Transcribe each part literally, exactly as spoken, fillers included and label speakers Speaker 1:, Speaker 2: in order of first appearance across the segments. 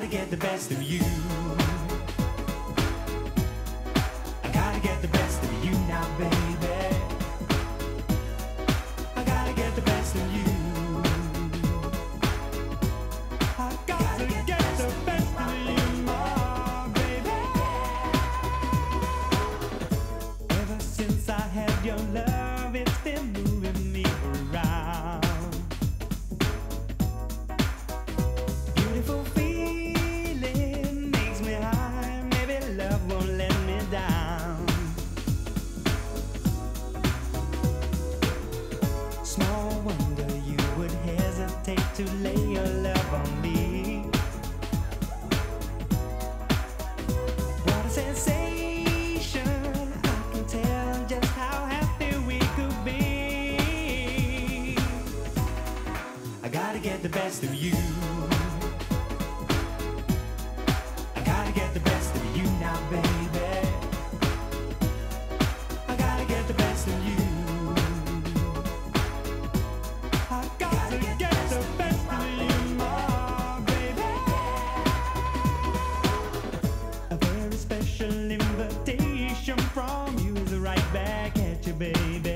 Speaker 1: gotta get the best of you. I gotta get the best of you now, baby. I gotta get the best of you. I gotta get the best of you, my baby. Ever since I had your love, it's been moving me around. Beautiful feeling makes me high. Maybe love won't let me down. Small wonder you would hesitate to lay your love on me. What a sensation, I can tell just how happy we could be. I gotta get the best of you. I gotta get the best of you now, baby. I gotta get the best of you. I gotta get the best of you, my baby. A very special invitation from you is right back at you, baby.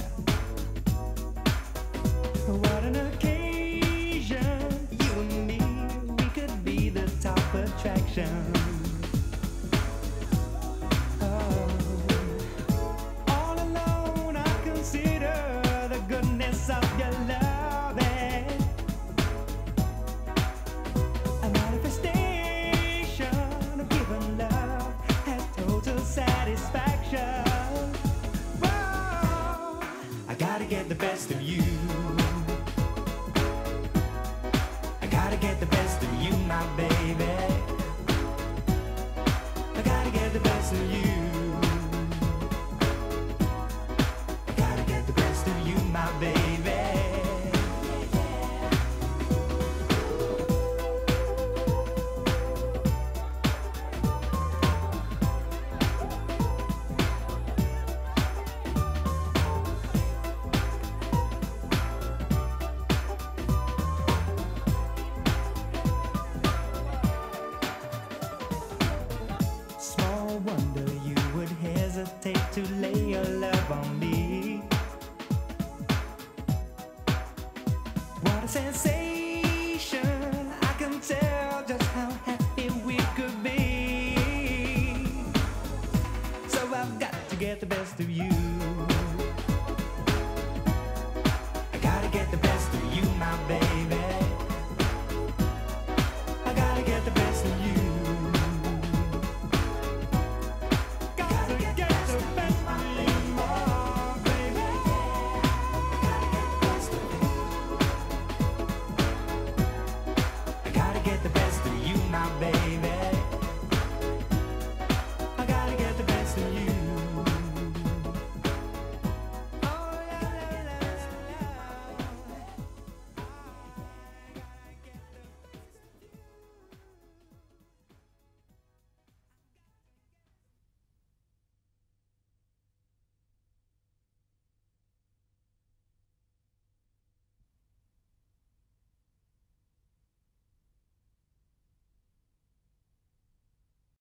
Speaker 1: What an occasion, you and me, we could be the top attraction. Oh, all alone I consider the goodness of your loving, a manifestation of giving love has total satisfaction. Whoa, I gotta get the best of you. I gotta get the best of you, my baby. I gotta get the best of you. I gotta get the best of you, my baby. Small wonder you would hesitate to lay your love on me. What a sensation, I can tell just how happy we could be. So I've got to get the best of you.